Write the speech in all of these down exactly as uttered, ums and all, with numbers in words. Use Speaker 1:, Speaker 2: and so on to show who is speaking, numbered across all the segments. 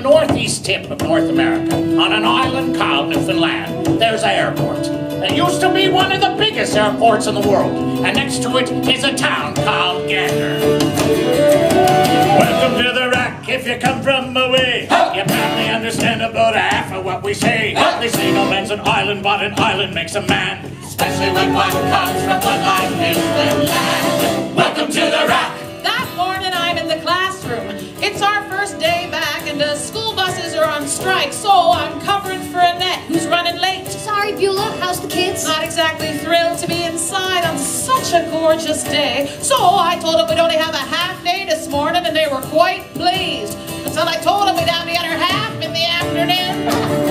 Speaker 1: the northeast tip of North America, on an island called Newfoundland, there's an airport. It used to be one of the biggest airports in the world, and next to it is a town called Gander. Welcome to the Rock, if you come from away. You probably understand about half of what we say. They say no man's an island, but an island makes a man, especially when one comes from the life Newfoundland. Welcome to the Rock.
Speaker 2: That morning I'm in the classroom. It's our first day back and the school buses are on strike, so I'm covering for Annette, who's running late.
Speaker 3: Sorry, Beulah, how's the kids?
Speaker 2: Not exactly thrilled to be inside on such a gorgeous day, so I told them we'd only have a half day this morning, and they were quite pleased. Until I told them we'd have the other half in the afternoon.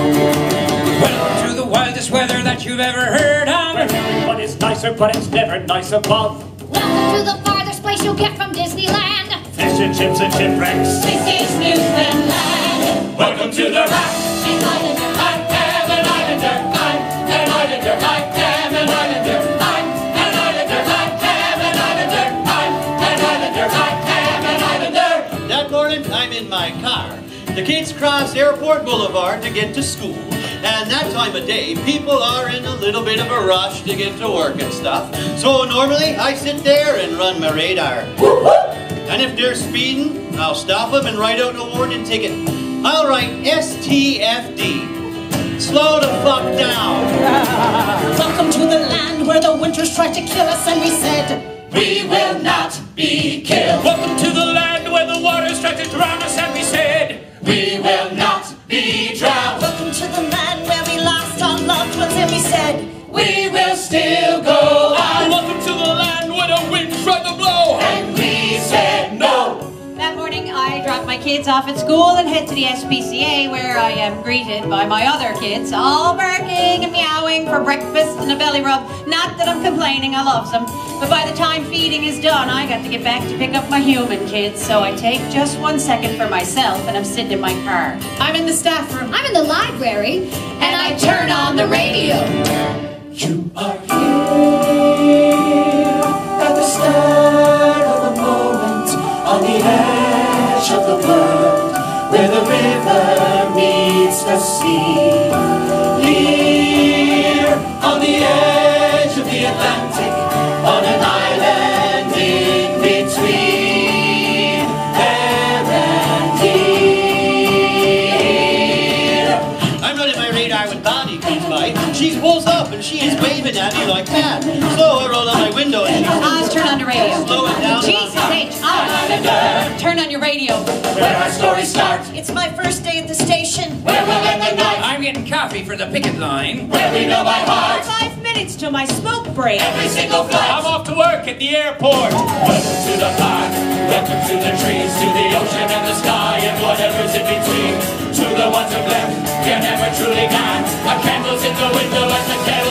Speaker 4: Welcome to the wildest weather that you've ever heard of.
Speaker 1: Where everybody's nicer, but it's never nice above.
Speaker 3: Welcome to the farthest place you'll get from Disneyland.
Speaker 1: Fish and chips and shipwrecks.
Speaker 2: This is Newfoundland.
Speaker 1: Welcome to the Rock.
Speaker 2: She's Islander, I am an Islander, I'm an Islander, I am an Islander, I'm an Islander, I am an Islander, I'm an Islander, I am an Islander.
Speaker 5: That morning, I'm in my car. The kids cross Airport Boulevard to get to school. And that time of day, people are in a little bit of a rush to get to work and stuff. So normally, I sit there and run my radar. And if they're speeding, I'll stop them and write out a warning ticket. I'll write S T F D. Slow the fuck down.
Speaker 2: Welcome to the land where the winters tried to kill us, and we said,
Speaker 1: We will not be killed.
Speaker 4: Welcome to the land where the waters tried to drown us, and we said,
Speaker 1: We will not be drowned.
Speaker 2: welcome to the land where we lost our loved ones, and we said,
Speaker 1: We will still go on.
Speaker 4: welcome to the land where the wind tried to blow.
Speaker 1: And we said no.
Speaker 6: That morning, I dropped my kids off at school and head to the S P C A, where I am greeted by my other kids, all barking and meowing for breakfast and a belly rub. Not that I'm complaining, I love them. But by the time feeding is done, I got to get back to pick up my human kids, so I take just one second for myself, and I'm sitting in my car.
Speaker 2: I'm in the staff room.
Speaker 3: I'm in the library, and,
Speaker 2: And I turn on the radio.
Speaker 1: You are here at the start of the moment, on the edge of the world, where the river meets the sea. Here on the edge of the Atlantic, on an island in between there and here.
Speaker 5: I'm running my radar when Bonnie comes by. She pulls up and she is waving at me like that. So I roll out my window and she
Speaker 6: Oz, turn on the radio.
Speaker 5: slow it down.
Speaker 6: Jesus H, Oz, turn on your radio.
Speaker 1: Where our stories start,
Speaker 2: It's my first day at the station.
Speaker 1: where we'll end the night,
Speaker 4: I'm getting coffee for the picket line.
Speaker 1: where we know by heart
Speaker 2: Five minutes till my smoke break.
Speaker 1: every single flight.
Speaker 4: I'm off to work at the airport.
Speaker 1: Welcome to the park, welcome to the trees, to the ocean and the sky and whatever's in between. To the ones who've left, you're never truly gone. Our candles in the window as the kettle